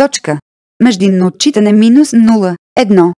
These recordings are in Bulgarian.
Точка. Междинно отчитане минус 0,1.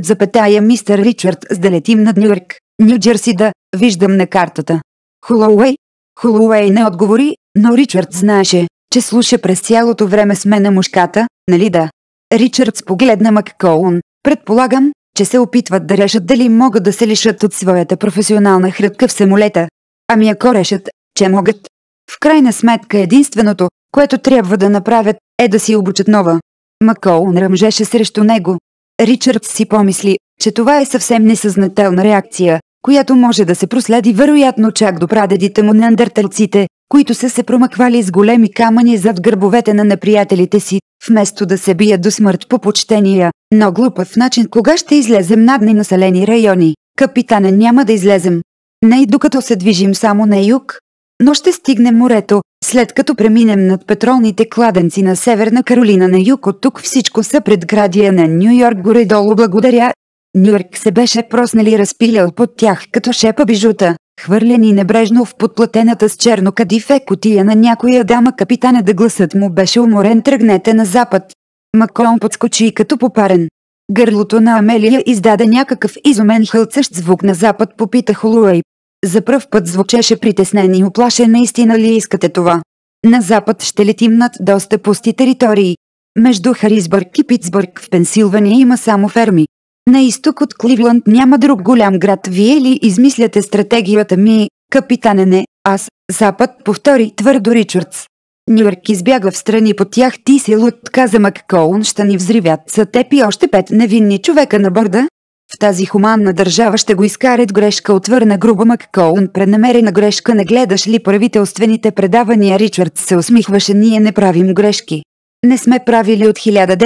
9, мистер Ричардс да летим над Нюйорк, Ню Джерси да виждам на картата. Холоуей? Холоуей не отговори, но Ричардс знаеше, че слуша през цялото време с мен на мушката, нали да? Ричардс погледна Маккоун. Предполагам, че се опитват да решат дали могат да се лишат от своята професионална хрътка в самолета. Ами ако решат, че могат. В крайна сметка единственото, което трябва да направят, е да си обучат нова. Маккоун ръмжеше срещу него. Ричардс си помисли, че това е съвсем несъзнателна реакция, която може да се проследи вероятно чак до прадедите му неандерталците, които са се промъквали с големи камъни зад гърбовете на неприятелите си, вместо да се бият до смърт по почтения, но глупав начин. Кога ще излезем над ненаселени райони? Капитане, няма да излезем. Не и докато се движим само на юг. Но ще стигнем морето, след като преминем над петролните кладенци на Северна Каролина на юг. От тук всичко са предградия на Ню Йорк горе-долу. Благодаря. Нюйорк се беше проснали разпилял под тях като шепа бижута, хвърлени небрежно в подплатената с черно кадифе кутия на някоя дама. Капитане, да гласът му беше уморен. Тръгнете на запад. Маккоун подскочи като попарен. Гърлото на Амелия издаде някакъв изумен хълцащ звук. На запад, попита Холоуей. За пръв път звучеше притеснен и уплашен. Наистина ли искате това? На запад ще летим над доста пусти територии. Между Харисбърг и Питсбърг в Пенсилвания има само ферми. На изток от Кливланд няма друг голям град. Вие ли измисляте стратегията ми, капитане? Не, аз. Запад, повтори твърдо Ричардс. Нюйорк избяга в страни по тях. Ти си луд, каза Маккоун. Ще ни взривят са теб и още 5 невинни човека на борда. В тази хуманна държава ще го изкарат. Грешка, отвърна грубо Маккоун. Преднамерена грешка. Не гледаш ли правителствените предавания? Ричардс се усмихваше. Ние не правим грешки. Не сме правили от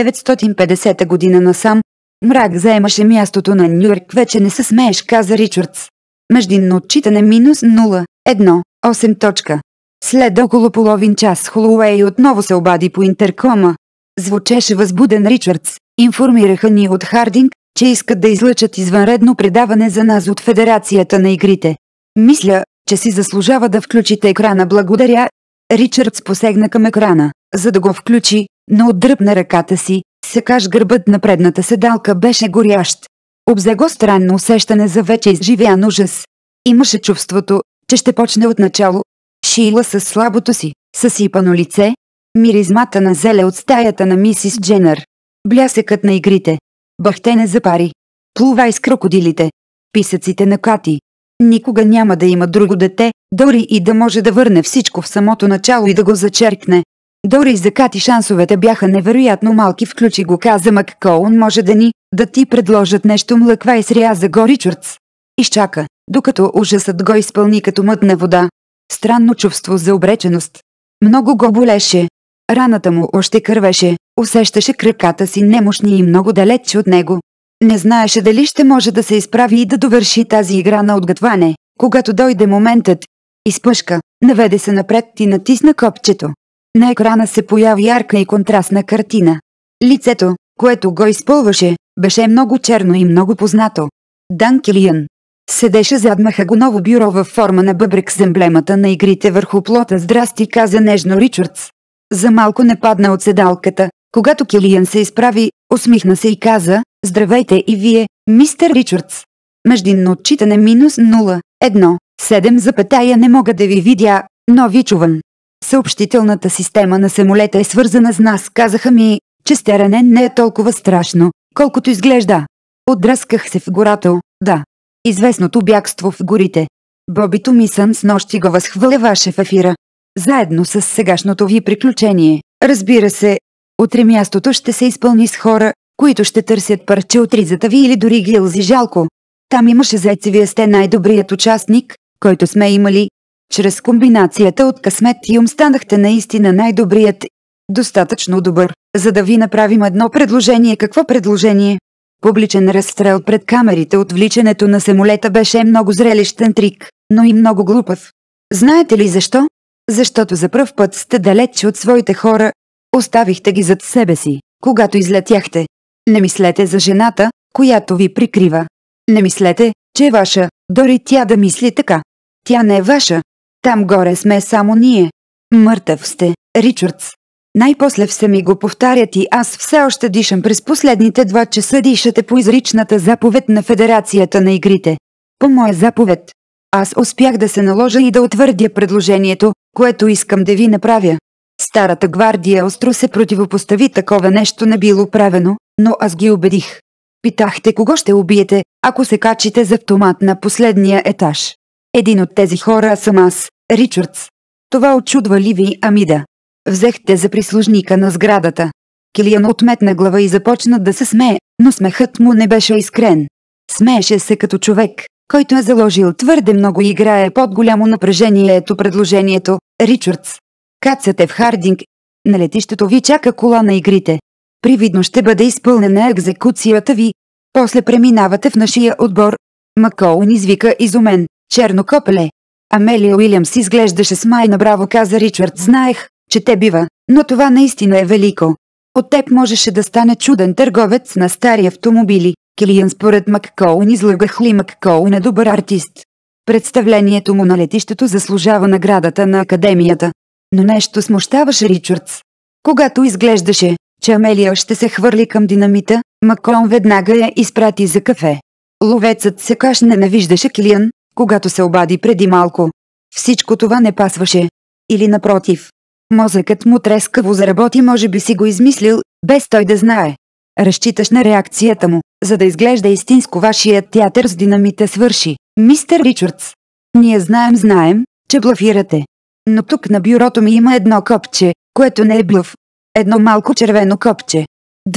1950 година насам. Мрак заемаше мястото на Нюйорк. Вече не се смееш, каза Ричардс. Междинно отчитане минус 0,1. 8 точка. След около половин час Холоуей отново се обади по интеркома. Звучеше възбуден. Ричардс, информираха ни от Хардинг, че искат да излъчат извънредно предаване за нас от Федерацията на игрите. Мисля, че си заслужава да включите екрана. Благодаря. Ричардс посегна към екрана, за да го включи, но отдръпна ръката си. Сякаш гърбът на предната седалка беше горящ. Обзе го странно усещане за вече изживян ужас. Имаше чувството, че ще почне отначало. Шийла със слабото си, съсипано лице, миризмата на зеле от стаята на мисис Дженър, блясъкът на игрите, бахтене за пари, плувай с крокодилите, писъците на Кати. Никога няма да има друго дете, дори и да може да върне всичко в самото начало и да го зачеркне. Дори за Кати шансовете бяха невероятно малки. Включи го, каза Маккоун. Може да ти предложат нещо. Млъква и сряза го Ричардс. Изчака, докато ужасът го изпълни като мътна вода. Странно чувство за обреченост. Много го болеше. Раната му още кървеше, усещаше краката си немощни и много далеч от него. Не знаеше дали ще може да се изправи и да довърши тази игра на отгътване. Когато дойде моментът, изпъшка, наведе се напред и натисна копчето. На екрана се появи ярка и контрастна картина. Лицето, което го изпълваше, беше много черно и много познато. Дан Килиан. Седеше зад махагоново бюро във форма на бъбрек с емблемата на игрите върху плота. Здрасти, каза нежно Ричардс. За малко не падна от седалката, когато Килиан се изправи, усмихна се и каза: здравейте и вие, мистер Ричардс. Междинно отчитане минус 0,1. 7, не мога да ви видя, но ви чувам. Съобщителната система на самолета е свързана с нас. Казаха ми, че сте ранен. Не е толкова страшно, колкото изглежда. Отдръсках се в гората. Да. Известното бягство в горите. Боби Томисън снощи го възхваляваше в ефира. Заедно с сегашното ви приключение. Разбира се, утре мястото ще се изпълни с хора, които ще търсят парче от ризата ви или дори гилзи. Жалко. Там имаше зайци. Вие сте най-добрият участник, който сме имали. Чрез комбинацията от късмет и ум станахте наистина най-добрият. Достатъчно добър, за да ви направим едно предложение. Какво предложение? Публичен разстрел пред камерите. Отвличането на самолета беше много зрелищен трик, но и много глупав. Знаете ли защо? Защото за пръв път сте далеч от своите хора. Оставихте ги зад себе си, когато излетяхте. Не мислете за жената, която ви прикрива. Не мислете, че е ваша, дори тя да мисли така. Тя не е ваша. Там горе сме само ние. Мъртъв сте, Ричардс. Най-после все ми го повтарят и аз все още дишам. През последните 2 часа дишате по изричната заповед на Федерацията на игрите. По моя заповед. Аз успях да се наложа и да утвърдя предложението, което искам да ви направя. Старата гвардия остро се противопостави, такова нещо не било правено, но аз ги убедих. Питахте кого ще убиете, ако се качите за автомат на последния етаж. Един от тези хора съм аз, Ричардс. Това очудва ли ви, Амида? Взехте за прислужника на сградата. Килиан отметна глава и започна да се смее, но смехът му не беше искрен. Смееше се като човек, който е заложил твърде много и играе под голямо напрежение. Ето предложението, Ричардс. Кацате в Хардинг. На летището ви чака кола на игрите. Привидно ще бъде изпълнена екзекуцията ви. После преминавате в нашия отбор. Макоун извика изумен. Черно копеле. Амелия Уилямс изглеждаше смайна. Браво, каза Ричард. Знаех, че те бива, но това наистина е велико. От теб можеше да стане чуден търговец на стари автомобили. Килиан според Маккоун излъгах ли? Маккоун е добър артист. Представлението му на летището заслужава наградата на академията. Но нещо смущаваше Ричардс. Когато изглеждаше, че Амелия ще се хвърли към динамита, Маккоун веднага я изпрати за кафе. Ловецът се кашне, не виждаше Килиан, когато се обади преди малко. Всичко това не пасваше. Или напротив. Мозъкът му трескаво заработи, може би си го измислил, без той да знае. Разчиташ на реакцията му, за да изглежда истинско. Вашият театър с динамита свърши, мистер Ричардс. Ние знаем, че блафирате. Но тук на бюрото ми има едно копче, което не е блъф. Едно малко червено копче.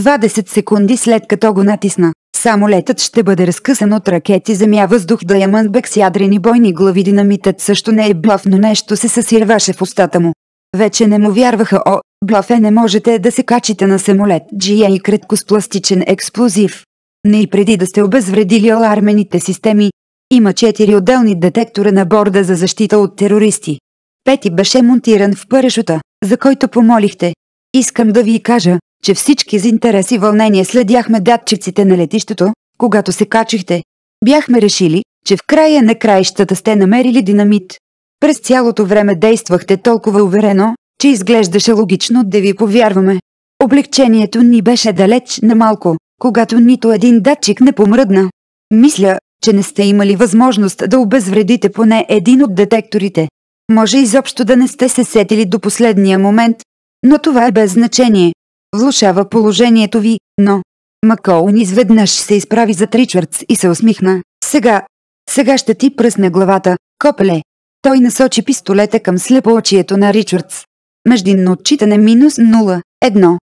20 секунди след като го натисна, самолетът ще бъде разкъсан от ракети земя-въздух Diamondback с ядрени бойни глави. Динамитът също не е блъф, но нещо се съсирваше в устата му. Вече не му вярваха. О, блъф не можете да се качите на самолет GA кратко с пластичен експлозив. Не и преди да сте обезвредили алармените системи. Има 4 отделни детектора на борда за защита от терористи. 5 беше монтиран в парашута, за който помолихте. Искам да ви кажа, че всички с интерес и вълнение следяхме датчиците на летището, когато се качихте. Бяхме решили, че в края на краищата сте намерили динамит. През цялото време действахте толкова уверено, че изглеждаше логично да ви повярваме. Облегчението ни беше далеч на малко, когато нито един датчик не помръдна. Мисля, че не сте имали възможност да обезвредите поне един от детекторите. Може изобщо да не сте се сетили до последния момент, но това е без значение. Влошава положението ви, но... Макоун изведнъж се изправи зад Ричардс и се усмихна. Сега ще ти пръсне главата, копеле. Той насочи пистолета към слепоочието на Ричардс. Междинно отчитане -0, 1,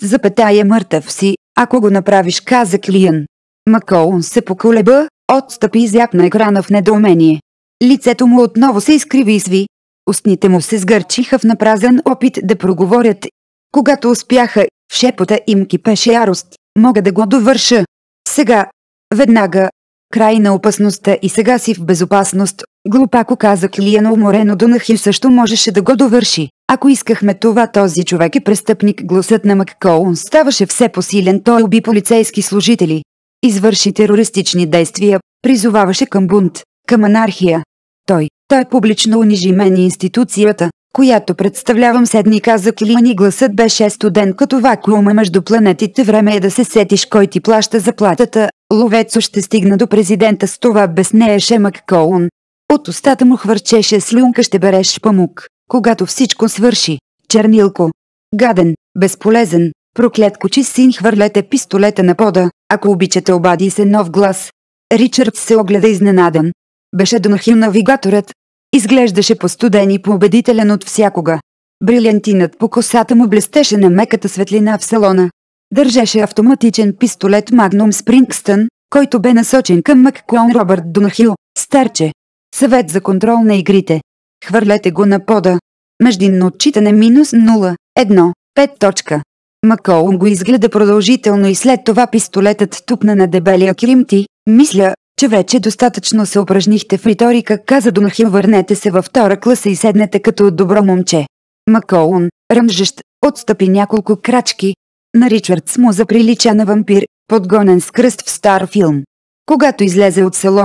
6 мъртъв си, ако го направиш, каза Килиан. Макоун се поколеба, отстъпи и зяпна екрана в недоумение. Лицето му отново се изкриви и сви. Устните му се сгърчиха в напразен опит да проговорят. Когато успяха, в шепота им кипеше ярост. Мога да го довърша. Сега. Веднага. Край на опасността и сега си в безопасност. Глупако каза Килиан уморено. Донахил също можеше да го довърши. Ако искахме това, този човек е престъпник. Гласът на Маккоун ставаше все посилен. Той уби полицейски служители. Извърши терористични действия, призоваваше към бунт, към анархия. Той публично унижи мен и институцията, която представлявам. Седни, каза Килиан и гласът беше студен като вакуума между планетите. Време е да се сетиш кой ти плаща заплатата. Ловецо ще стигна до президента, с това безнееше Маккоун. От устата му хвърчеше слюнка. Ще береш памук, когато всичко свърши. Чернилко. Гаден, безполезен, проклетко син. Хвърлете пистолета на пода, ако обичате, обади се нов глас. Ричард се огледа изненадан. Беше Донахил навигаторът. Изглеждаше постуден и поубедителен от всякога. Брилянтинът по косата му блестеше на меката светлина в салона. Държеше автоматичен пистолет Магнум Спрингстън, който бе насочен към Маккоун. Робърт Донахил, старче. Съвет за контрол на игрите. Хвърлете го на пода. Междинно отчитане -0, 1, 5. Маккоун го изгледа продължително и след това пистолетът тупна на дебелия килимти. Мисля, че вече достатъчно се упражнихте в риторика, каза Донахил. Върнете се във втора класа и седнете като добро момче. Маккоун, ръмжещ, отстъпи няколко крачки. На Ричардс му заприлича на вампир, подгонен с кръст в стар филм. Когато излезе от салона,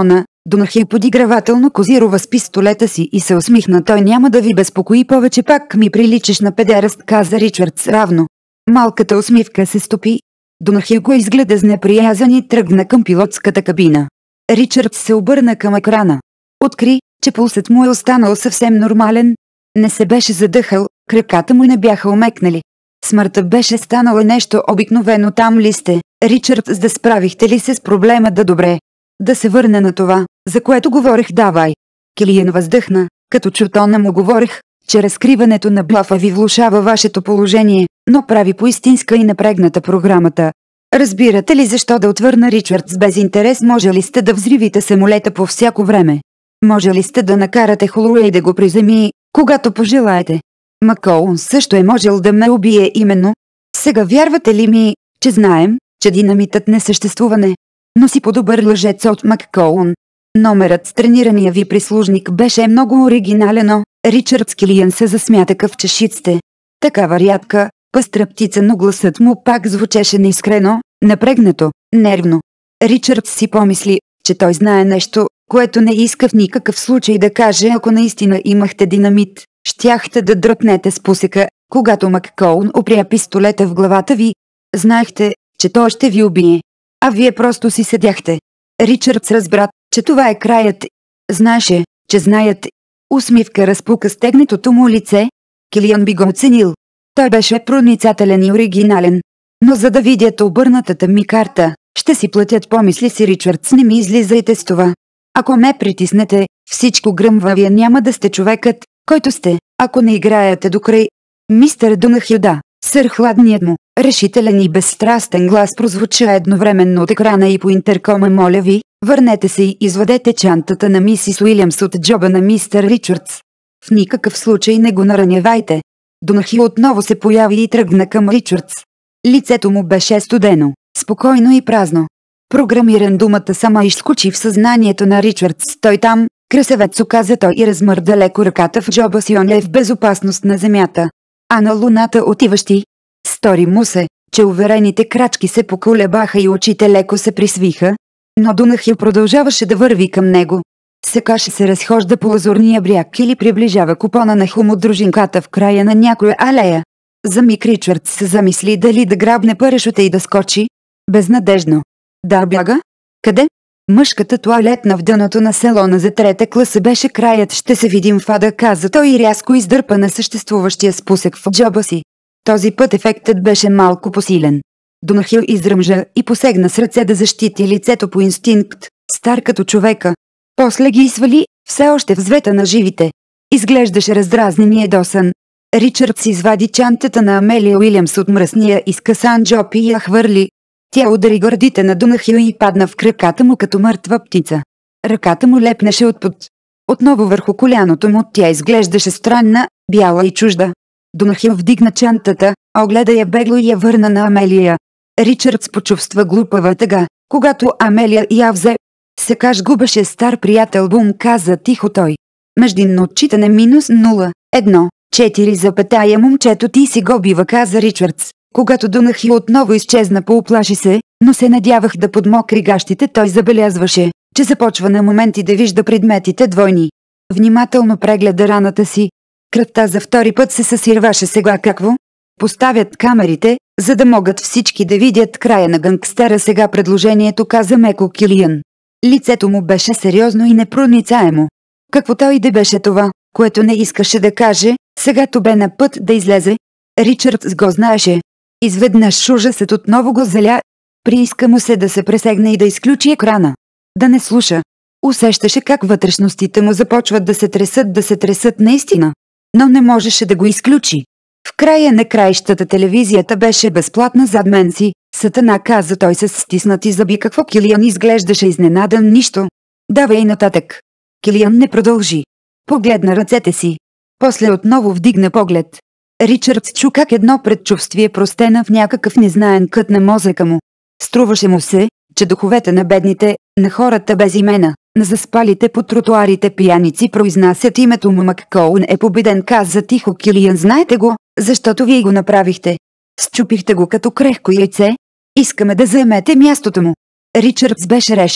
Донахил подигравателно козирова с пистолета си и се усмихна. Той няма да ви безпокои повече, пак ми приличаш на педераст, каза Ричардс равно. Малката усмивка се стопи. Донахил го изгледа с неприязън и тръгна към пилотската кабина. Ричардс се обърна към екрана. Откри, че пулсът му е останал съвсем нормален. Не се беше задъхал, краката му не бяха омекнали. Смъртта беше станала нещо обикновено. Там ли сте, Ричардс, да справихте ли се с проблема? Да, добре. Да се върне на това, за което говорех. Давай. Килиан въздъхна, като чу тона му. Говорех, че разкриването на блафа ви влошава вашето положение, но прави поистинска и напрегната програмата. Разбирате ли защо? Да отвърна Ричардс без интерес. Може ли сте да взривите самолета по всяко време? Може ли сте да накарате Холуей да го приземи, когато пожелаете? Макоун също е можел да ме убие именно. Сега вярвате ли ми, че знаем, че динамитът не съществува? Но си по-добър лъжец от Маккоун. Номерът с тренирания ви прислужник беше много оригинален. Ричард Килиан се засмя. Такъв чешит сте. Такава рядка, пъстра птица, но гласът му пак звучеше неискрено, напрегнато, нервно. Ричард си помисли, че той знае нещо, което не иска в никакъв случай да каже. Ако наистина имахте динамит, щяхте да дръпнете спусъка, когато Маккоун опря пистолета в главата ви. Знаехте, че той ще ви убие. А вие просто си седяхте. Ричардс разбра, че това е краят. Знаеше, че знаят. Усмивка разпука стегнатото му лице. Килиан би го оценил. Той беше проницателен и оригинален. Но за да видят обърнатата ми карта, ще си платят, помисли си Ричардс. Не ми излизайте с това. Ако ме притиснете, всичко гръмва. Вие няма да сте човекът, който сте, ако не играете до край. Мистер Донахил, да. Сър, хладният му, решителен и безстрастен глас прозвуча едновременно от екрана и по интеркома. Моля ви, върнете се и извадете чантата на мисис Уилямс от джоба на мистер Ричардс. В никакъв случай не го наранявайте. Донахил отново се появи и тръгна към Ричардс. Лицето му беше студено, спокойно и празно. Програмиран, думата сама изскочи в съзнанието на Ричардс. Той там, красавецо, каза той и размърда леко ръката в джоба си. Он е в безопасност на земята. А на луната отиващи? Стори му се, че уверените крачки се поколебаха и очите леко се присвиха, но Донахил продължаваше да върви към него. Сякаш се разхожда по лазурния бряг или приближава купона на хумодружинката в края на някоя алея. За миг Ричард се замисли дали да грабне парашута и да скочи. Безнадежно. Да, бяга? Къде? Мъжката тоалетна в дъното на салона за трета класа беше краят. Ще се видим в ада, каза той и рязко издърпа на съществуващия спусък в джоба си. Този път ефектът беше малко посилен. Донахил изръмжа и посегна с ръце да защити лицето по инстинкт, стар като човека. После ги свали, все още в звета на живите. Изглеждаше раздразнен и ядосан. Ричард си извади чантата на Амелия Уилямс от мръсния изкъсан джоб и я хвърли. Тя удари гърдите на Донахил и падна в краката му като мъртва птица. Ръката му лепнеше от пот. Отново върху коляното му тя изглеждаше странна, бяла и чужда. Донахил вдигна чантата, огледа я бегло и я върна на Амелия. Ричардс почувства глупава тъга, когато Амелия я взе. Секаш губеше стар приятел. Бум, каза тихо той. Междинно отчитане -0, 1, 4 запетая. Момчето ти си го бива, каза Ричардс. Когато Донахил отново изчезна, поуплаши се, но се надявах да подмокри гащите. Той забелязваше, че започва на моменти да вижда предметите двойни. Внимателно прегледа раната си. Кръвта за втори път се съсирваше. Сега какво? Поставят камерите, за да могат всички да видят края на гангстера. Сега предложението, каза меко Килиан. Лицето му беше сериозно и непроницаемо. Каквото и да беше това, което не искаше да каже, сега то бе на път да излезе. Ричардс го знаеше. Изведнъж ужасът отново го заля. Прииска му се да се пресегне и да изключи екрана. Да не слуша. Усещаше как вътрешностите му започват да се тресат наистина. Но не можеше да го изключи. В края на краищата телевизията беше безплатна. Зад мен си, Сатана, каза той с стиснати зъби. Какво? Килиан изглеждаше изненадан. Нищо. Давай и нататък. Килиан не продължи. Погледна ръцете си. После отново вдигна поглед. Ричард чу как едно предчувствие простена в някакъв незнаен кът на мозъка му. Струваше му се, че духовете на бедните, на хората без имена, на заспалите по тротуарите пияници произнасят името му. Маккоун е победен, каза тихо Килиан. Знаете го, защото вие го направихте. Счупихте го като крехко яйце. Искаме да заемете мястото му. Ричардс беше решил,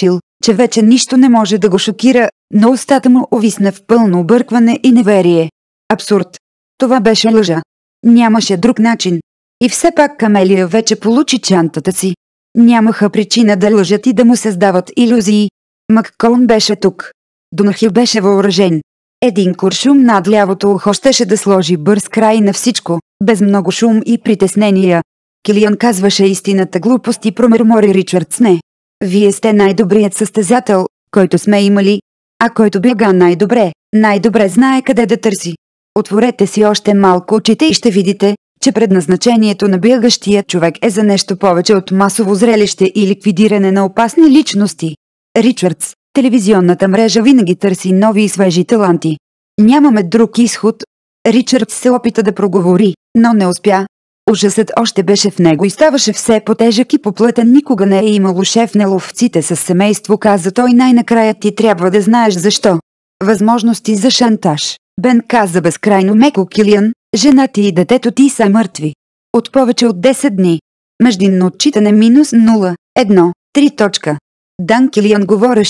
че вече нищо не може да го шокира, но устата му увисна в пълно объркване и неверие. Абсурд. Това беше лъжа. Нямаше друг начин. И все пак Камелия вече получи чантата си. Нямаха причина да лъжат и да му създават илюзии. Макколн беше тук. Донахил беше въоръжен. Един куршум над лявото ухо щеше да сложи бърз край на всичко, без много шум и притеснения. Килиан казваше истината глупост и промърмори Ричардс не. Вие сте най-добрият състезател, който сме имали, а който бяга най-добре знае къде да търси. Отворете си още малко очите и ще видите, че предназначението на бягащия човек е за нещо повече от масово зрелище и ликвидиране на опасни личности. Ричардс, телевизионната мрежа винаги търси нови и свежи таланти. Нямаме друг изход. Ричардс се опита да проговори, но не успя. Ужасът още беше в него и ставаше все по-тежък и поплътен. Никога не е имало шеф на ловците с семейство, каза той най-накрая. Ти трябва да знаеш защо. Възможности за шантаж. Бен каза безкрайно меко. Килиан, жена ти и детето ти са мъртви. От повече от 10 дни. Междинно отчитане -0, 1, 3. Дан Килиан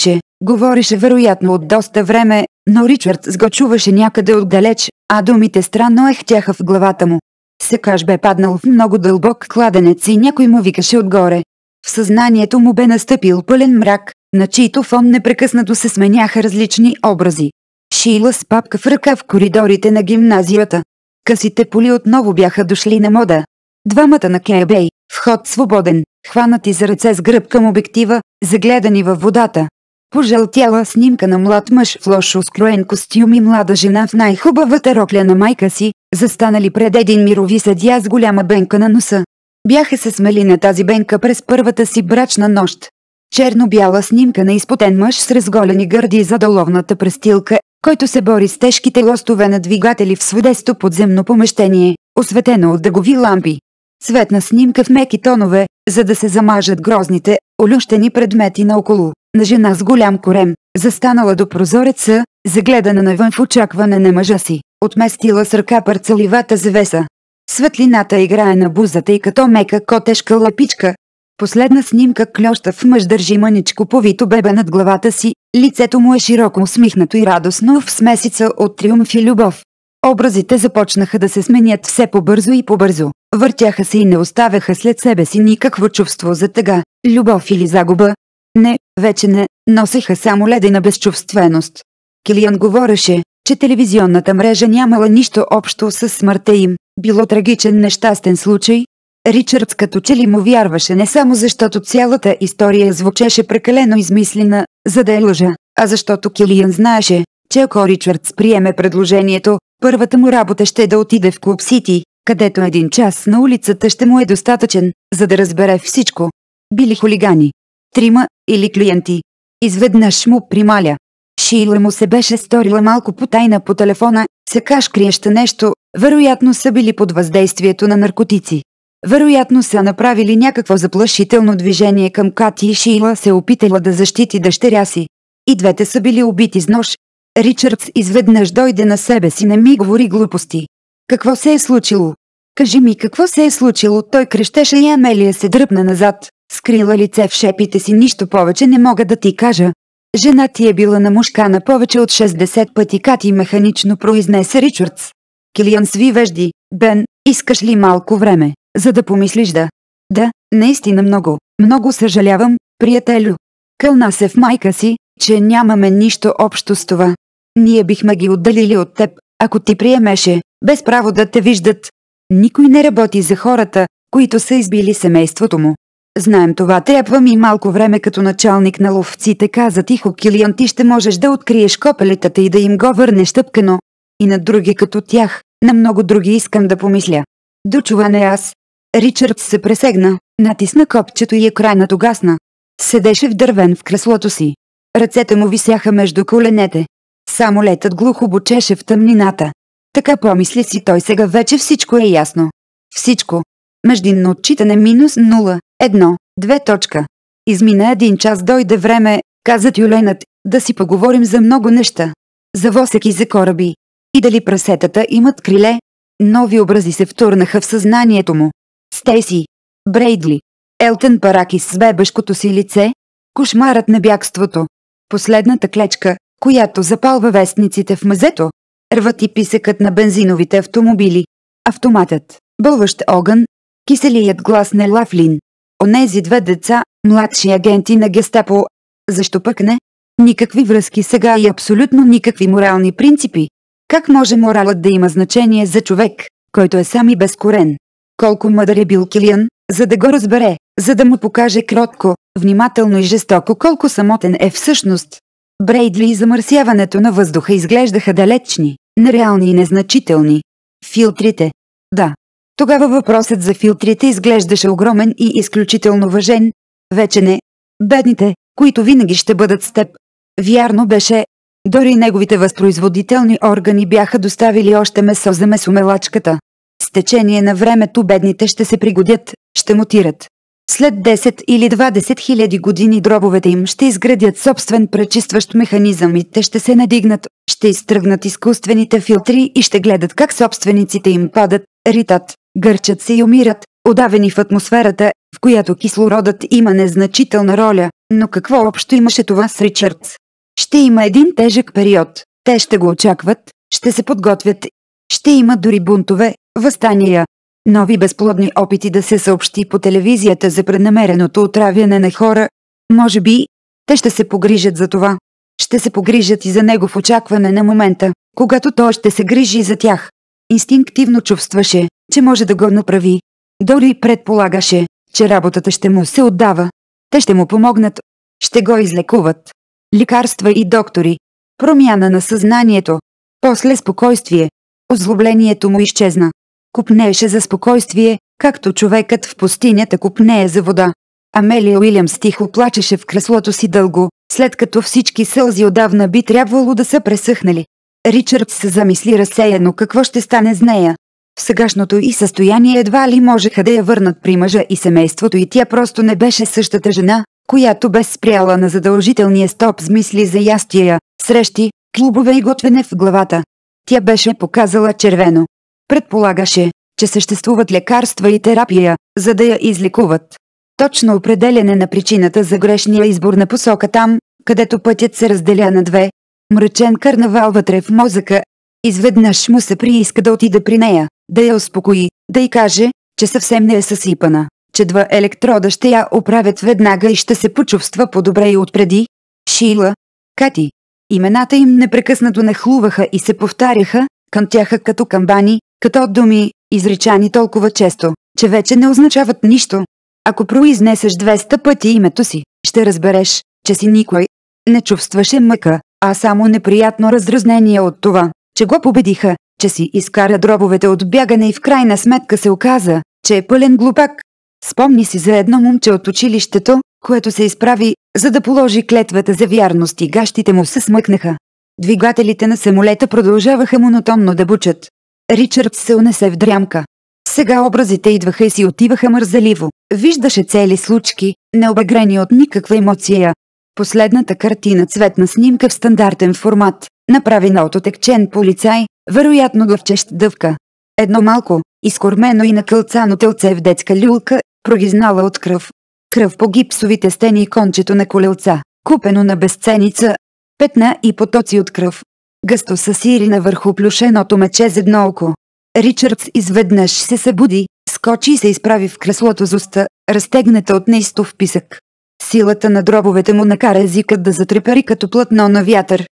говореше вероятно от доста време, но Ричардс го чуваше някъде отдалеч, а думите странно ехтяха в главата му. Сякаш бе паднал в много дълбок кладенец и някой му викаше отгоре. В съзнанието му бе настъпил пълен мрак, на чийто фон непрекъснато се сменяха различни образи. Шийла с папка в ръка в коридорите на гимназията. Късите поли отново бяха дошли на мода. Двамата на Кейбей, вход свободен, хванати за ръце с гръб към обектива, загледани във водата. Пожълтяла снимка на млад мъж в лошо скроен костюм и млада жена в най-хубавата рокля на майка си, застанали пред един мирови съдия с голяма бенка на носа. Бяха се смели на тази бенка през първата си брачна нощ. Черно-бяла снимка на изпотен мъж с разголени гърди за доловната престилка, който се бори с тежките лостове на двигатели в сводесто подземно помещение, осветено от дъгови лампи. Цветна снимка в меки тонове, за да се замажат грозните, олющени предмети наоколо, на жена с голям корем, застанала до прозореца, загледана навън в очакване на мъжа си, отместила с ръка парцеливата завеса. Светлината играе на бузата и като мека котешка лапичка. Последна снимка клющав мъж държи мъничко повито бебе над главата си, лицето му е широко усмихнато и радостно в смесица от триумф и любов. Образите започнаха да се сменят все по-бързо и по-бързо. Въртяха се и не оставяха след себе си никакво чувство за тъга, любов или загуба. Не, вече не, носеха само ледена безчувственост. Килиан говореше, че телевизионната мрежа нямала нищо общо с смъртта им, било трагичен нещастен случай. Ричардс като че ли му вярваше не само защото цялата история звучеше прекалено измислена, за да е лъжа, а защото Килиан знаеше, че ако Ричардс приеме предложението, първата му работа ще е да отиде в Клуб Сити, където 1 час на улицата ще му е достатъчен, за да разбере всичко. Били хулигани, 3 или клиенти. Изведнъж му прималя. Шийла му се беше сторила малко потайна по телефона, сякаш криеща нещо, вероятно са били под въздействието на наркотици. Вероятно са направили някакво заплашително движение към Кати и Шийла се опитала да защити дъщеря си. И двете са били убити с нож. Ричардс изведнъж дойде на себе си, не ми говори глупости. Какво се е случило? Кажи ми какво се е случило, той крещеше и Амелия се дръпна назад, скрила лице в шепите си. Нищо повече не мога да ти кажа. Жена ти е била намушкана повече от 60 пъти, Кати механично произнесе Ричардс. Килиан сви вежди. Бен, искаш ли малко време, за да помислиш? Да, наистина много съжалявам, приятелю. Кълна се в майка си, че нямаме нищо общо с това. Ние бихме ги отделили от теб, ако ти приемеше, без право да те виждат. Никой не работи за хората, които са избили семейството му. Знаем това, трябва ми малко време като началник на ловците, каза тихо Килиан. Ти ще можеш да откриеш копелетата и да им го върнеш тъпкано. И на други като тях, на много други искам да помисля. Дочуване аз. Ричард се пресегна, натисна копчето и екранът угасна. Седеше вдървен в креслото си. Ръцете му висяха между коленете. Самолетът глухо бучеше в тъмнината. Така помисли си той, сега вече всичко е ясно. Всичко. Междинно отчитане -0, 1, 2. Измина 1 час, дойде време, каза тюленът, да си поговорим за много неща. За восък и за кораби. И дали прасетата имат криле? Нови образи се втурнаха в съзнанието му. Стейси, Брейдли, Елтън Паракис с бебешкото си лице, Кошмарът на бягството. Последната клечка, която запалва вестниците в мазето. Рвът и писъкът на бензиновите автомобили. Автоматът. Бълващ огън. Киселият глас на Лафлин. Онези две деца, младши агенти на гестапо. Защо пък не? Никакви връзки сега и абсолютно никакви морални принципи. Как може моралът да има значение за човек, който е сам и безкорен? Колко мъдър е бил Килиан, за да го разбере, за да му покаже кротко, внимателно и жестоко колко самотен е всъщност. Брейдли и замърсяването на въздуха изглеждаха далечни, нереални и незначителни. Филтрите. Да. Тогава въпросът за филтрите изглеждаше огромен и изключително важен. Вече не. Бедните, които винаги ще бъдат с теб. Вярно беше. Дори неговите възпроизводителни органи бяха доставили още месо за месомелачката. С течение на времето бедните ще се пригодят, ще мутират. След 10 или 20 хиляди години дробовете им ще изградят собствен пречистващ механизъм и те ще се надигнат, ще изтръгнат изкуствените филтри и ще гледат как собствениците им падат, ритат, гърчат се и умират, удавени в атмосферата, в която кислородът има незначителна роля. Но какво общо имаше това с Ричардс? Ще има един тежък период, те ще го очакват, ще се подготвят, ще има дори бунтове, въстания, нови безплодни опити да се съобщи по телевизията за преднамереното отравяне на хора. Може би, те ще се погрижат за това. Ще се погрижат и за него в очакване на момента, когато той ще се грижи за тях. Инстинктивно чувстваше, че може да го направи. Дори предполагаше, че работата ще му се отдава. Те ще му помогнат. Ще го излекуват. Лекарства и доктори. Промяна на съзнанието. После спокойствие. Озлоблението му изчезна. Купнееше за спокойствие, както човекът в пустинята купнее за вода. Амелия Уилямс тихо плачеше в креслото си дълго, след като всички сълзи отдавна би трябвало да са пресъхнали. Ричард се замисли разсеяно какво ще стане с нея. В сегашното й състояние едва ли можеха да я върнат при мъжа и семейството и тя просто не беше същата жена, която бе спряла на задължителния стоп с мисли за ястия, срещи, клубове и готвене в главата. Тя беше показала червено. Предполагаше, че съществуват лекарства и терапия, за да я излекуват. Точно определяне на причината за грешния избор на посока там, където пътят се разделя на две. Мрачен карнавал вътре в мозъка. Изведнъж му се прииска да отида при нея, да я успокои, да й каже, че съвсем не е съсипана, че 2 електрода ще я оправят веднага и ще се почувства по-добре и отпреди. Шила, Кати. Имената им непрекъснато нахлуваха и се повтаряха, кънтяха като камбани, като думи, изричани толкова често, че вече не означават нищо. Ако произнесеш 200 пъти името си, ще разбереш, че си никой. Не чувстваше мъка, а само неприятно раздразнение от това, че го победиха, че си изкара дробовете от бягане и в крайна сметка се оказа, че е пълен глупак. Спомни си за едно момче от училището, което се изправи, за да положи клетвата за вярност и гащите му се смъкнаха. Двигателите на самолета продължаваха монотонно да бучат. Ричард се унесе в дрямка. Сега образите идваха и си отиваха мързеливо. Виждаше цели случки, необагрени от никаква емоция. Последната картина, цветна снимка в стандартен формат, направена от отекчен полицай, вероятно лъвчещ дъвка. Едно малко, изкормено и накълцано телце в детска люлка, прогизнала от кръв. Кръв по гипсовите стени и кончето на колелца, купено на безценица. Петна и потоци от кръв. Гъсто съсирина върху плюшеното мече с едно око. Ричардс изведнъж се събуди, скочи и се изправи в креслото с уста, разтегната от неистов писък. Силата на дробовете му накара езикът да затрепери като платно на вятър.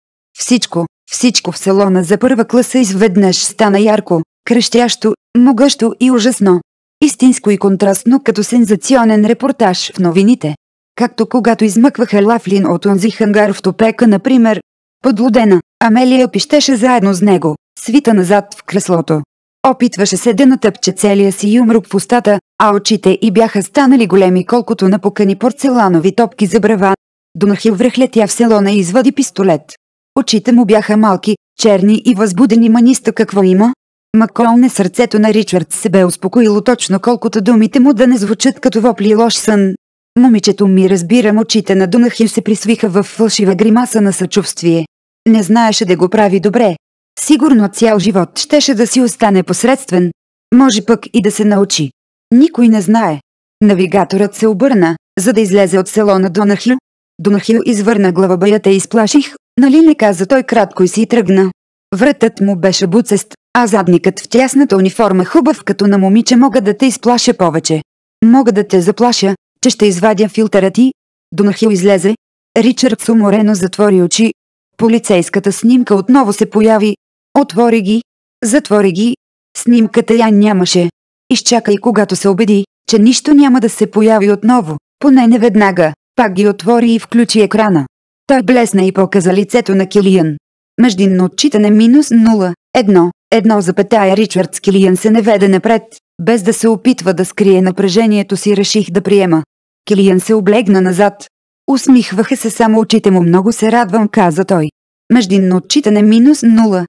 Всичко в салона за първа класа изведнъж стана ярко, крещящо, могъщо и ужасно. Истинско и контрастно като сензационен репортаж в новините. Както когато измъкваха Лафлин от онзи хангар в Топека, например. Подлудена, Амелия пищеше заедно с него, свита назад в креслото. Опитваше се да натъпче целия си юмрук в устата, а очите й бяха станали големи колкото напукани порцеланови топки за брава. Донахил връхлетя в салона и извади пистолет. Очите му бяха малки, черни и възбудени. Маниста какво има? Маколне сърцето на Ричард се бе успокоило точно колкото думите му да не звучат като вопли лош сън. Момичето ми разбирам, очите на Донахил се присвиха в фалшива гримаса на съчувствие. Не знаеше да го прави добре. Сигурно цял живот щеше да си остане посредствен. Може пък и да се научи. Никой не знае. Навигаторът се обърна, за да излезе от салона Донахил. Донахил извърна глава. Бая те изплаших, нали не каза той кратко и си тръгна. Вратът му беше буцест, а задникът в тясната униформа хубав като на момиче. Мога да те изплаша повече. Мога да те заплаша, че ще извадя филтъра ти. Донахил излезе. Ричард уморено затвори очи. Полицейската снимка отново се появи. Отвори ги. Затвори ги. Снимката я нямаше. Изчакай, когато се убеди, че нищо няма да се появи отново. Поне не веднага. Пак ги отвори и включи екрана. Той блесна и показа лицето на Килиан. Междинно отчитане -0, 1 запетая. Ричард с Килиан се наведе напред, без да се опитва да скрие напрежението си. Реших да приема. Килиан се облегна назад. Усмихваха се само очите му. Много се радвам, каза той. Междинно отчитане -0,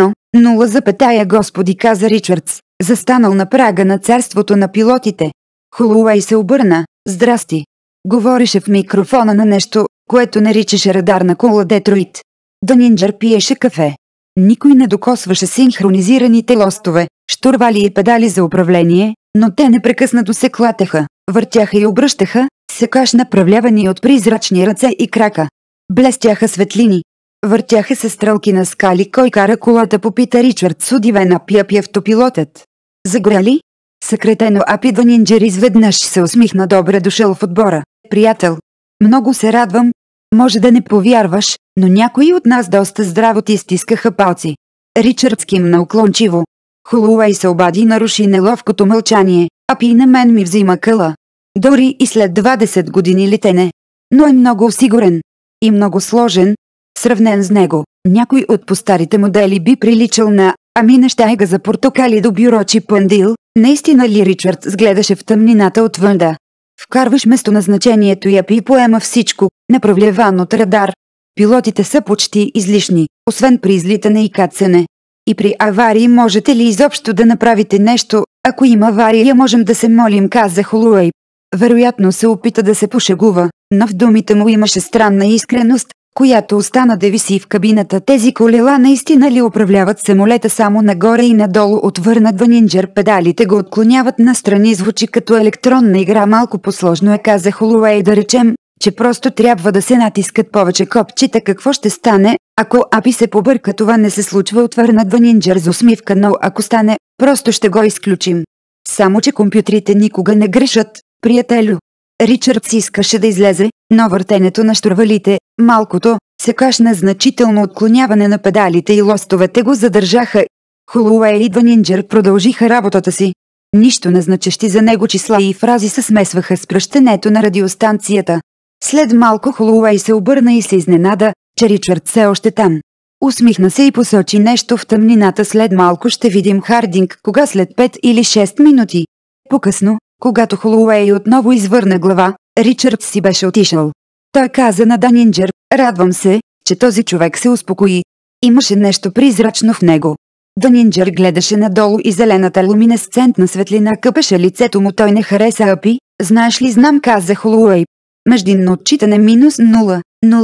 1 запетая. Господи, каза Ричардс, застанал на прага на царството на пилотите. Холоуей се обърна. Здрасти. Говореше в микрофона на нещо, което наричаше радар на кола Детройт. Данинджър пиеше кафе. Никой не докосваше синхронизираните лостове, щурвали и педали за управление, но те непрекъснато се клатеха, въртяха и обръщаха, секаш направлявани от призрачни ръце и крака. Блестяха светлини. Въртяха се стрелки на скали. Кой кара колата, попита Ричард с удивен апи автопилотът. Загоря. Съкретено апи. Данинджър изведнъж се усмихна. Добре дошъл в отбора, приятел. Много се радвам. Може да не повярваш, но някои от нас доста здраво ти стискаха палци. Ричард скимна уклончиво. Холоуей се обади и наруши неловкото мълчание. Апи на мен ми взима къла. Дори и след 20 години летене. Но е много сигурен. И много сложен. Сравнен с него, някой от постарите модели би приличал на нещайга за портокали до бюро Чипандил. Наистина ли? Ричард сгледаше в тъмнината отвън. Да. Вкарваш местоназначението и апи поема всичко, направляван от радар. Пилотите са почти излишни, освен при излитане и кацане. И при аварии можете ли изобщо да направите нещо? Ако има авария, можем да се молим, каза Холоуей. Вероятно се опита да се пошегува, но в думите му имаше странна искреност, която остана да виси в кабината. Тези колела наистина ли управляват самолета само нагоре и надолу? Отвърна Данинджър. Педалите го отклоняват настрани. Звучи като електронна игра. Малко посложно е, каза Холоуей. Да речем, че просто трябва да се натискат повече копчета. Какво ще стане, ако апи се побърка? Това не се случва, отвърна Данинджър с усмивка. Но ако стане, просто ще го изключим. Само че компютрите никога не грешат, приятелю. Ричард си искаше да излезе, но въртенето на щурвалите, малкото, секаш незначително отклоняване на педалите и лостовете го задържаха. Холоуей и Данинджър продължиха работата си. Нищо незначещи за него числа и фрази се смесваха с пръщенето на радиостанцията. След малко Холоуей се обърна и се изненада, че Ричард все още там. Усмихна се и посочи нещо в тъмнината. След малко ще видим Хардинг. Кога? След 5 или 6 минути. По-късно, когато Холоуей отново извърна глава, Ричард си беше отишъл. Той каза на Данинджър: радвам се, че този човек се успокои. Имаше нещо призрачно в него. Данинджър гледаше надолу и зелената луминесцентна светлина къпеше лицето му. Той не хареса апи. Знаеш ли? Знам, каза Холоуей. Междинно отчитане -0,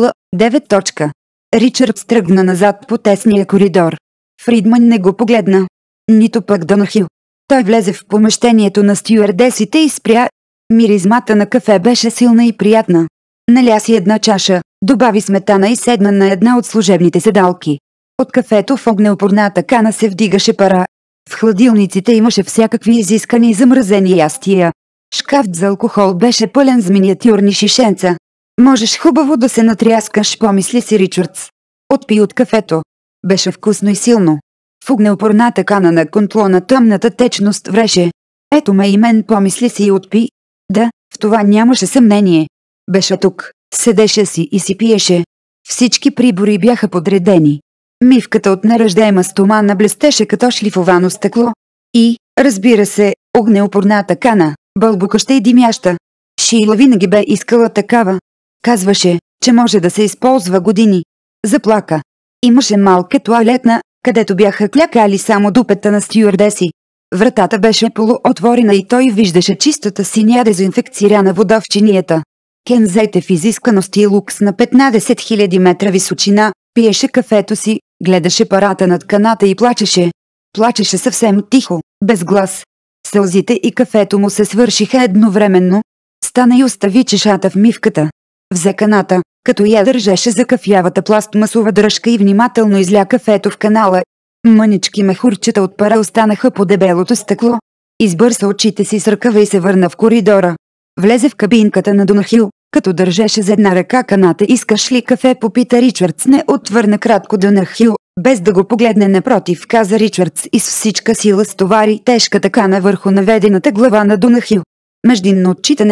9. Ричард стръгна назад по тесния коридор. Фридман не го погледна. Нито пък Донахил. Той влезе в помещението на стюардесите и спря. Миризмата на кафе беше силна и приятна. Наля си една чаша, добави сметана и седна на една от служебните седалки. От кафето в огнеупорната кана се вдигаше пара. В хладилниците имаше всякакви изискани замразени ястия. Шкафът за алкохол беше пълен с миниатюрни шишенца. Можеш хубаво да се натряскаш, помисли си Ричардс. Отпи от кафето. Беше вкусно и силно. В огнеупорната кана на контлона тъмната течност вреше. Ето ме и мен, помисли си, и отпи. Да, в това нямаше съмнение. Беше тук, седеше си и си пиеше. Всички прибори бяха подредени. Мивката от неръждаема стомана блестеше като шлифовано стъкло. И, разбира се, огнеупорната кана, бълбукаща и димяща. Шийла винаги бе искала такава. Казваше, че може да се използва години. Заплака. Имаше малка тоалетна, където бяха клякали само дупета на стюардеси. Вратата беше полуотворена и той виждаше чистата синя дезинфекцирана вода в чинията. Кен зете в изисканост и лукс на 15 000 метра височина, пиеше кафето си, гледаше парата над каната и плачеше. Плачеше съвсем тихо, без глас. Сълзите и кафето му се свършиха едновременно. Стана и остави чешата в мивката. Взе каната, като я държеше за кафявата пластмасова дръжка и внимателно изля кафето в канала. Мънички мехурчета от пара останаха по дебелото стъкло. Избърса очите си с ръкава и се върна в коридора. Влезе в кабинката на Донахил, като държеше за една ръка каната. Искаш ли кафе, попита Ричардс. Не, отвърна кратко Донахил, без да го погледне. Напротив, каза Ричардс и с всичка сила стовари тежката кана върху наведената глава на Донахил. Междинно отчитане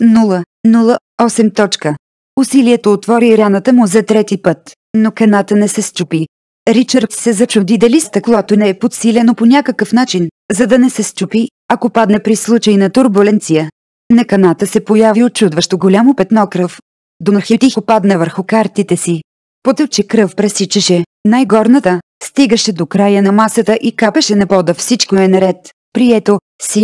-0,08. Усилието отвори раната му за трети път, но каната не се счупи. Ричардс се зачуди дали стъклото не е подсилено по някакъв начин, за да не се счупи, ако падне при случай на турбуленция. На каната се появи очудващо голямо петно кръв. Донахил тихо падна върху картите си. Потъвче кръв пресичаше най-горната, стигаше до края на масата и капеше на пода. Всичко е наред. Прието, си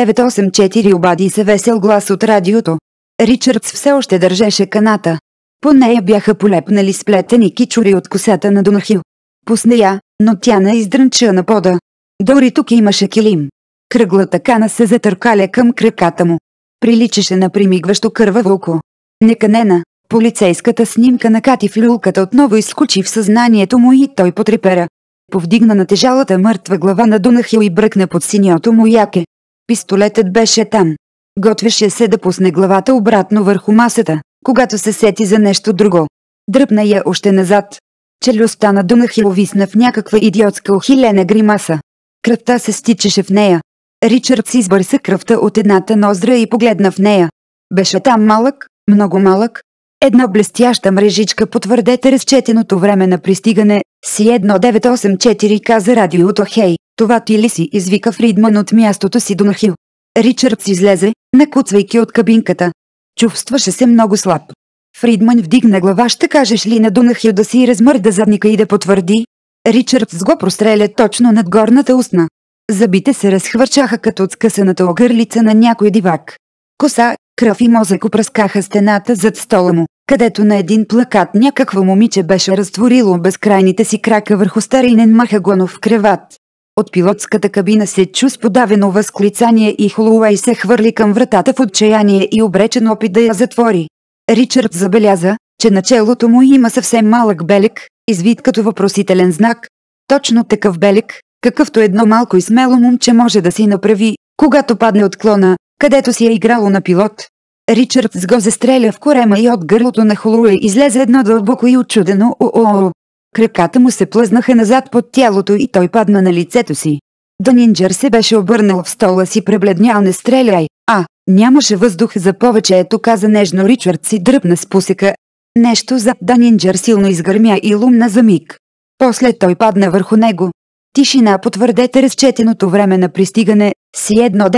1984, обади се весел глас от радиото. Ричардс все още държеше каната. По нея бяха полепнали сплетени кичури от косата на Донахил. Пусна я, но тя не издрънча на пода. Дори тук имаше килим. Кръглата кана се затъркаля към краката му. Приличаше на примигващо кърваво око. Неканена, полицейската снимка на Кати в люлката отново изскочи в съзнанието му и той потрепера. Повдигна на тежалата мъртва глава на Донахил и бръкна под синьото му яке. Пистолетът беше там. Готвеше се да пусне главата обратно върху масата, когато се сети за нещо друго. Дръпна я още назад. Челюстта на Донахил висна в някаква идиотска ухилена гримаса. Кръвта се стичаше в нея. Ричард си избърса кръвта от едната ноздра и погледна в нея. Беше там малък, много малък. Една блестяща мрежичка. Потвърдете разчетеното време на пристигане, си 1984, каза радиото. Хей, това ти ли си, извика Фридман от мястото си. Донахил. Ричард излезе, накуцвайки от кабинката. Чувстваше се много слаб. Фридман вдигна глава. Ще кажеш ли на Донахил да си размърда задника и да потвърди? Ричард го простреля точно над горната устна. Зъбите се разхвърчаха като от скъсаната огърлица на някой дивак. Коса, кръв и мозък опръскаха стената зад стола му, където на един плакат някакво момиче беше разтворило безкрайните си крака върху старинен махагонов креват. От пилотската кабина се чу с подавено възклицание и Холоуей се хвърли към вратата в отчаяние и обречен опит да я затвори. Ричард забеляза, че на челото му има съвсем малък белег, извит като въпросителен знак. Точно такъв белег, какъвто едно малко и смело момче може да си направи, когато падне от клона, където си е играло на пилот. Ричард го застреля в корема и от гърлото на Холоуей излезе едно дълбоко и отчудено о-о-о. Краката му се плъзнаха назад под тялото и той падна на лицето си. Данинджер се беше обърнал в стола си. Пребледнял. Не стреляй, нямаше въздух за повече. Ето, каза нежно. Ричард си дръпна с пусека. Нещо зад Данинджер силно изгърмя и лумна за миг. После той падна върху него. Тишина. Потвърдете разчетеното време на пристигане, си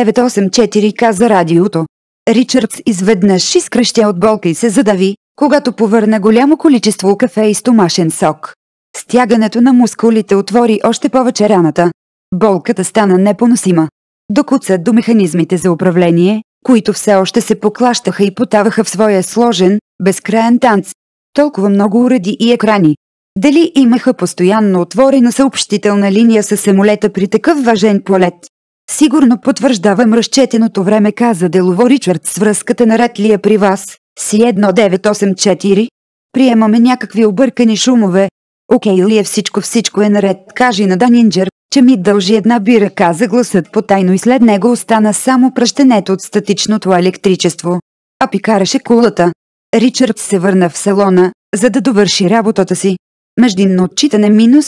1984, каза радиото. Ричардс изведнъж изкръщя от болка и се задави, когато повърна голямо количество кафе и стомашен сок. Стягането на мускулите отвори още повече раната. Болката стана непоносима. Докуца до механизмите за управление, които все още се поклащаха и потаваха в своя сложен, безкраен танц. Толкова много уреди и екрани. Дали имаха постоянно отворена съобщителна линия с самолета при такъв важен полет? Сигурно потвърждавам разчетеното време, каза делово Ричард. С връзката наред ли е при вас, си 1984? Приемаме някакви объркани шумове. Окей ли е всичко е наред? Кажи на Данинджер, че ми дължи една бира, каза гласът потайно и след него остана само пръщенето от статичното електричество. Апи караше кулата. Ричард се върна в салона, за да довърши работата си. Междинно отчитане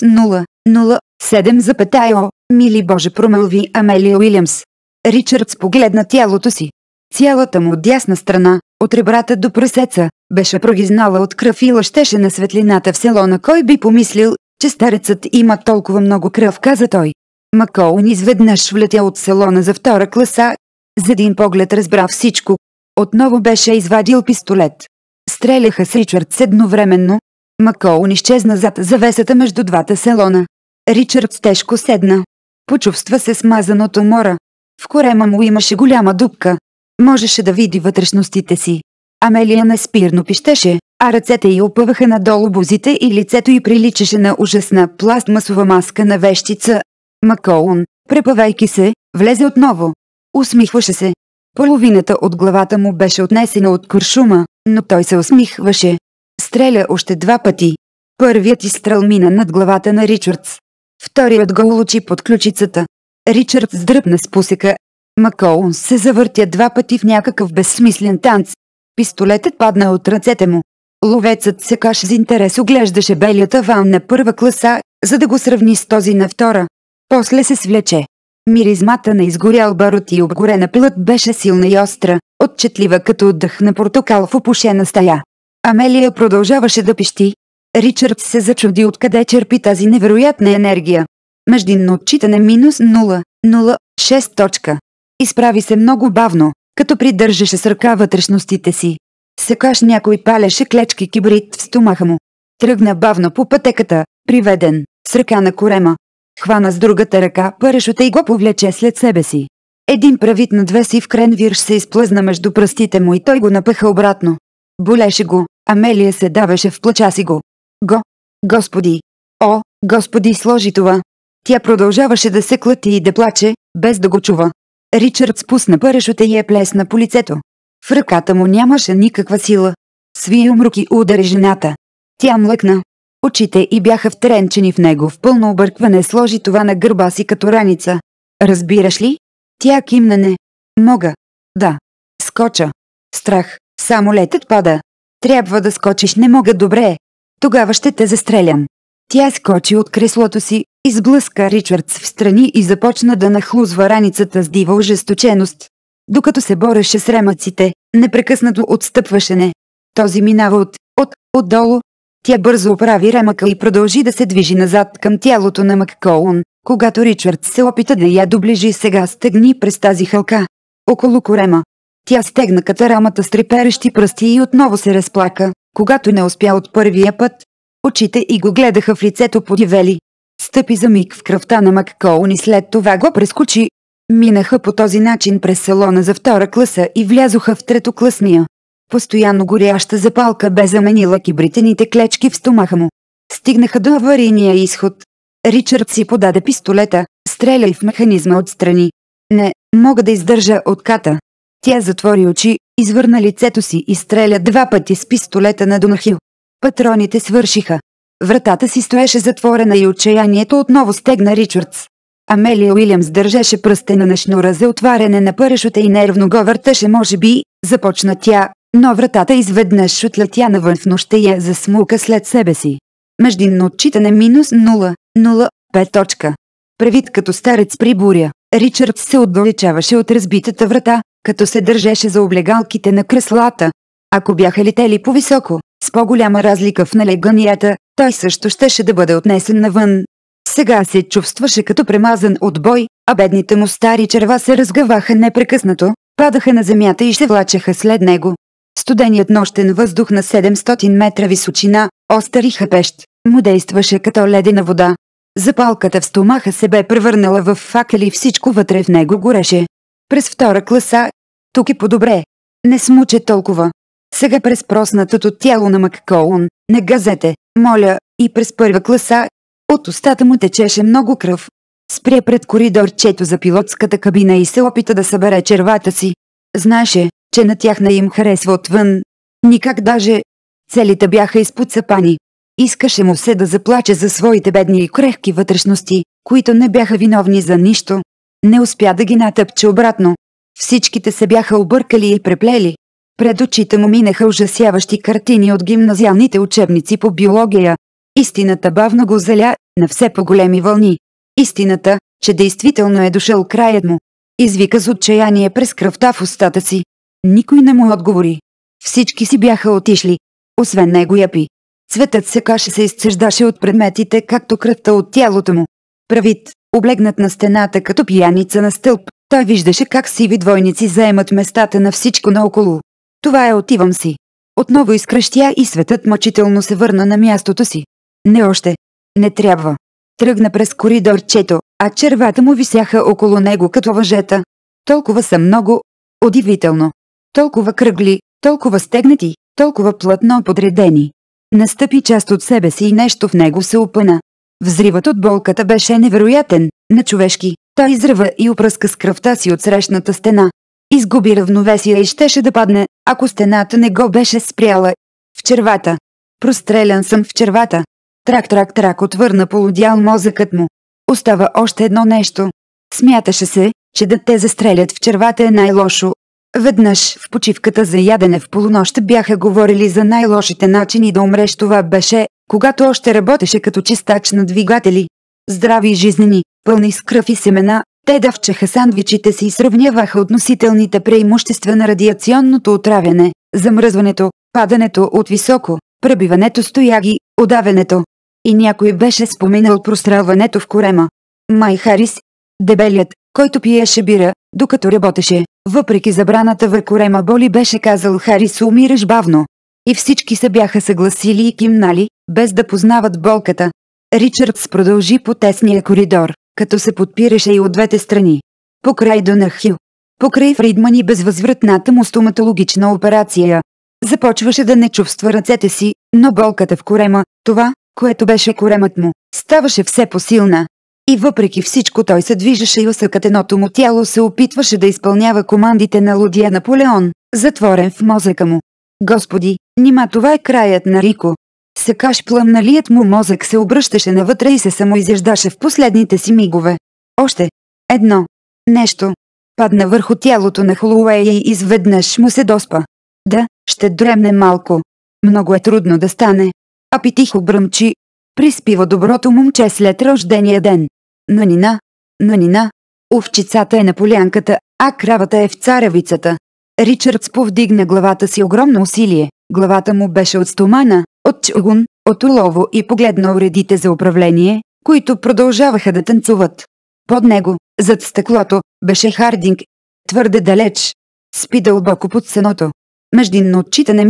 -0,07. Мили Боже, промълви Амелия Уилямс. Ричардс погледна тялото си. Цялата му дясна страна, от ребрата до прасеца, беше прогизнала от кръв и лъщеше на светлината в салона. Кой би помислил, че старецът има толкова много кръв, каза той. Макоун изведнъж влетя от салона за втора класа. За един поглед разбра всичко. Отново беше извадил пистолет. Стреляха с Ричардс едновременно. Макоун изчезна зад завесата между двата салона. Ричардс тежко седна. Почувства се смазаното мора. В корема му имаше голяма дупка. Можеше да види вътрешностите си. Амелия неспирно пищеше, а ръцете й опъваха надолу бузите и лицето й приличаше на ужасна пластмасова маска на вещица. Макоун, препъвайки се, влезе отново. Усмихваше се. Половината от главата му беше отнесена от куршума, но той се усмихваше. изстреля още 2 пъти. Първият изстрел мина над главата на Ричардс. Вторият го улучи под ключицата. Ричардс дръпна спусъка. Макоун се завъртя 2 пъти в някакъв безсмислен танц. Пистолетът падна от ръцете му. Ловецът Секаш с интерес оглеждаше белия таван на първа класа, за да го сравни с този на втора. После се свлече. Миризмата на изгорял барут и обгорена пилът беше силна и остра, отчетлива като отдъх на портокал в опушена стая. Амелия продължаваше да пищи. Ричард се зачуди откъде черпи тази невероятна енергия. Междинно отчитане -0,06 точка. Изправи се много бавно, като придържаше с ръка вътрешностите си. Секаш някой палеше клечки кибрид в стомаха му. Тръгна бавно по пътеката, приведен, с ръка на корема. Хвана с другата ръка парашута и го повлече след себе си. Един правит надвесив кренвирш се изплъзна между пръстите му и той го напъха обратно. Болеше го, Амелия се давеше в плача си го. Господи! О, Господи, сложи това! Тя продължаваше да се клати и да плаче, без да го чува. Ричард спусна парашута и я плесна по лицето. В ръката му нямаше никаква сила. Сви умруки удари жената. Тя млъкна. Очите й бяха втренчени в него, в пълно объркване сложи това на гърба си като раница. Разбираш ли? Тя кимна не. Мога. Да. Скоча. Страх. Самолетът пада. Трябва да скочиш, не мога, добре. Тогава ще те застрелям. Тя скочи от креслото си, изблъска Ричардс в страни и започна да нахлузва раницата с дива ожесточеност. Докато се бореше с ремъците, непрекъснато отстъпваше не. Този минава отдолу. Тя бързо оправи ремъка и продължи да се движи назад към тялото на Маккоун, когато Ричард се опита да я доближи. Сега стегни през тази хълка. Около корема. Тя стегна катарамата с треперещи пръсти и отново се разплака, когато не успя от първия път. Очите й го гледаха в лицето подивели. Стъпи за миг в кръвта на Маккоун и след това го прескочи. Минаха по този начин през салона за втора класа и влязоха в третокласния. Постоянно горяща запалка бе заменила кибритените клечки в стомаха му. Стигнаха до аварийния изход. Ричард си подаде пистолета, стреляй в механизма отстрани. Не, мога да издържа отката. Тя затвори очи, извърна лицето си и стреля 2 пъти с пистолета на Донахил. Патроните свършиха. Вратата си стоеше затворена и отчаянието отново стегна Ричардс. Амелия Уилямс държеше пръстена на шнура за отваряне на парашута и нервно го върташе, може би, започна тя, но вратата изведнъж отлетя навън в нощта и я засмука след себе си. Междинно отчитане -0,05 точка. Превит като старец при буря, Ричард се отдалечаваше от разбитата врата, като се държеше за облегалките на креслата. Ако бяха летели по-високо, с по-голяма разлика в налеганията, той също щеше да бъде отнесен навън. Сега се чувстваше като премазан от бой, а бедните му стари черва се разгъваха непрекъснато, падаха на земята и се влачеха след него. Студеният нощен въздух на 700 метра височина, остър и хапещ, му действаше като ледена вода. Запалката в стомаха се бе превърнала в факел и всичко вътре в него гореше. През втора класа, тук е по-добре. Не смуче толкова. Сега през проснатото тяло на Маккоун, не газете, моля, и през първа класа. От устата му течеше много кръв. Спря пред коридорчето за пилотската кабина и се опита да събере червата си. Знаеше, че на тях не им харесва отвън. Никак даже. Целите бяха изпоцапани. Искаше му се да заплаче за своите бедни и крехки вътрешности, които не бяха виновни за нищо. Не успя да ги натъпче обратно. Всичките се бяха объркали и преплели. Пред очите му минаха ужасяващи картини от гимназиалните учебници по биология. Истината бавно го заля на все по-големи вълни. Истината, че действително е дошъл краят му. Извика с отчаяние през кръвта в устата си. Никой не му отговори. Всички си бяха отишли. Освен него япи. Цветът Секаш се изцеждаше от предметите, както кръвта от тялото му. Правит, облегнат на стената като пияница на стълб, той виждаше как сиви двойници заемат местата на всичко наоколо. Това е, отивам си. Отново изкръщя и светът мъчително се върна на мястото си. Не още. Не трябва. Тръгна през коридорчето, а червата му висяха около него като въжета. Толкова са много. Удивително. Толкова кръгли, толкова стегнати, толкова плътно подредени. Настъпи част от себе си и нещо в него се опъна. Взривът от болката беше невероятен, нечовешки. Той изръва и опръска с кръвта си от срещната стена. Изгуби равновесие и щеше да падне, ако стената не го беше спряла. В червата. Прострелян съм в червата. Трак, отвърна полудял мозъкът му. Остава още едно нещо. Смяташе се, че да те застрелят в червата е най-лошо. Веднъж в почивката за ядене в полунощ бяха говорили за най-лошите начини да умреш. Това беше, когато още работеше като чистач на двигатели. Здрави и жизнени, пълни с кръв и семена, те давчеха сандвичите си и сравняваха относителните преимущества на радиационното отравяне, замръзването, падането от високо, пребиването с тояги, удавянето. И някой беше споменал прострелването в корема. Май Харис, дебелият, който пиеше бира, докато работеше, въпреки забраната в корема боли, беше казал: Харис, умираш бавно. И всички се бяха съгласили и кимнали, без да познават болката. Ричардс продължи по тесния коридор, като се подпираше и от двете страни. Покрай Донахил, покрай Фридман и безвъзвратната му стоматологична операция. Започваше да не чувства ръцете си, но болката в корема, това, което беше коремът му, ставаше все по-силна. И въпреки всичко той се движеше и усъкатеното му тяло се опитваше да изпълнява командите на лудия Наполеон, затворен в мозъка му. Господи, нима това е краят на Рико. Сякаш пламналият му мозък се обръщаше навътре и се самоизяждаше в последните си мигове. Още едно нещо падна върху тялото на Холоуей и изведнъж му се доспа. Да, ще дремне малко. Много е трудно да стане. Апи тихо бръмчи. Приспива доброто момче след рождения ден. Нанина. Овчицата е на полянката, а кравата е в царевицата. Ричардс повдигна главата си огромно усилие. Главата му беше от стомана, от чугун, от олово и погледна уредите за управление, които продължаваха да танцуват. Под него, зад стъклото, беше Хардинг. Твърде далеч. Спи дълбоко под сеното. Междинно отчитане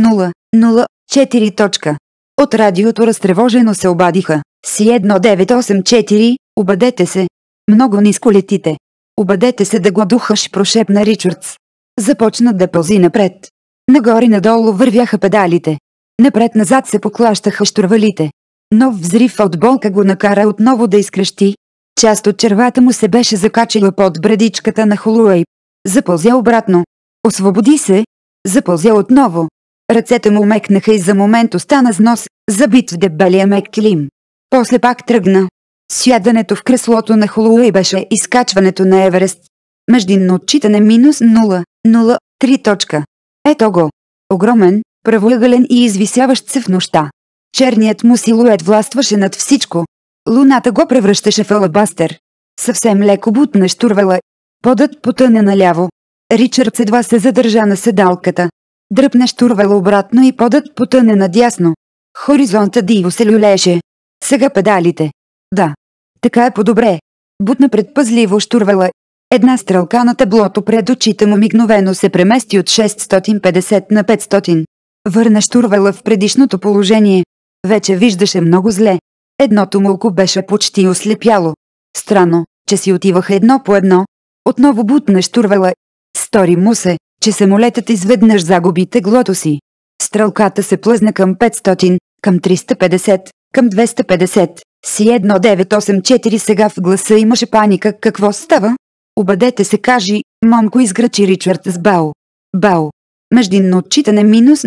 -0,04. От радиото разтревожено се обадиха. Си 1984, обадете се. Много ниско летите. Обадете се да го духаш, прошепна Ричардс. Започна да пълзи напред. Нагоре-надолу вървяха педалите. Напред-назад се поклащаха щурвалите. Нов взрив от болка го накара отново да изкрещи. Част от червата му се беше закачила под брадичката на Холоуей. Запълзя обратно. Освободи се. Запълзя отново. Ръцете му мекнаха и за момент остана с нос, забит в дебелия мек килим. После пак тръгна. Сядането в креслото на Холоуей беше изкачването на Еверест. Междинно отчитане -0,03. Ето го. Огромен, правоъгълен и извисяващ се в нощта. Черният му силует властваше над всичко. Луната го превръщаше в алабастер. Съвсем леко бутна щурвала. Подът потъне наляво. Ричард едва се задържа на седалката. Дръпне щурвала обратно и подът потъне надясно. Хоризонта диво се люлееше. Сега педалите. Да. Така е по-добре. Бутна предпазливо щурвала. Една стрелка на таблото пред очите му мигновено се премести от 650 на 500. Върна щурвала в предишното положение. Вече виждаше много зле. Едното му око беше почти ослепяло. Странно, че си отиваха едно по едно. Отново бутна щурвала. Стори му се, че самолетът изведнъж загуби теглото си. Стрелката се плъзна към 500, към 350, към 250. Си 1984. Сега в гласа имаше паника. Какво става? Обадете се, кажи, момко, изграчи Ричард с Бао. Бао. Междинно отчитане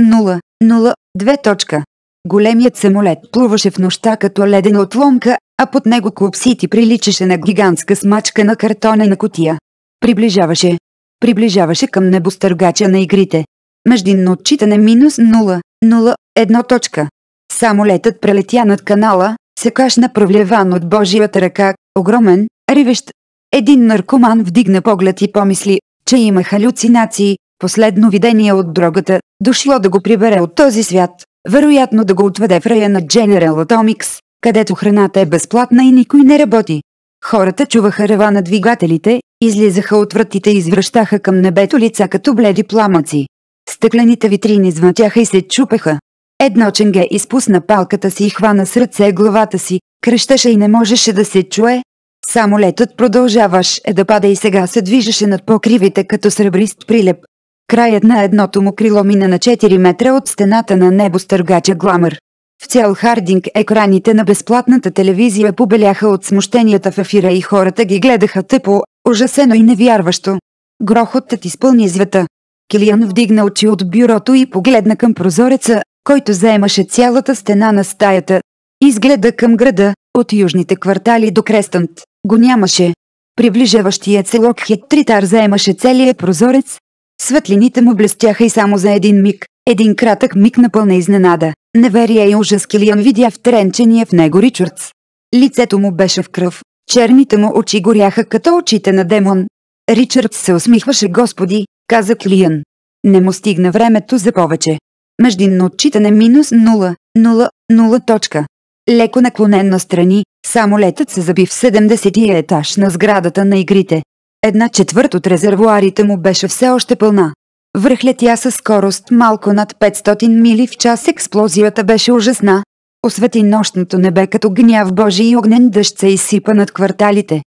-0,02. Големият самолет плуваше в нощта като ледена отломка, а под него Клуб Сити приличаше на гигантска смачка на картонена кутия. Приближаваше към небостъргача на игрите. Междинно отчитане -0,01. Самолетът прелетя над канала, сякаш направляван от Божията ръка, огромен, ревещ. Един наркоман вдигна поглед и помисли, че има халюцинации, последно видение от дрогата, дошло да го прибере от този свят, вероятно да го отведе в рая на General Atomics, където храната е безплатна и никой не работи. Хората чуваха рева на двигателите, излизаха от вратите и извръщаха към небето лица като бледи пламъци. Стъклените витрини звънтяха и се чупеха. Едно ченге изпусна палката си и хвана с ръце главата си, крещеше и не можеше да се чуе. Самолетът продължаваше да пада и сега се движеше над покривите като сребрист прилеп. Краят на едното му крило мина на 4 метра от стената на небостъргача Гламър. В цял Хардинг екраните на безплатната телевизия побеляха от смущенията в ефира и хората ги гледаха тъпо, ужасено и невярващо. Грохотът изпълни света. Килиан вдигна очи от бюрото и погледна към прозореца, който заемаше цялата стена на стаята. Изгледа към града, от южните квартали до Крестънт. Го нямаше. Приближаващият се Локхед Тритар заемаше целия прозорец. Светлините му блестяха и само за един миг, един кратък миг на пълна изненада, неверие и ужас Килиан видя втренчения в него Ричардс. Лицето му беше в кръв, черните му очи горяха като очите на демон. Ричардс се усмихваше. Господи, каза Килиан. Не му стигна времето за повече. Междинно отчитане -0,0,0 точка. Леко наклонен настрани, самолетът се заби в 70-тия етаж на сградата на игрите. 1/4 от резервоарите му беше все още пълна. Връхлетя със скорост малко над 500 мили в час. Експлозията беше ужасна. Освети нощното небе като гняв Божий и огнен дъжд се изсипа над кварталите.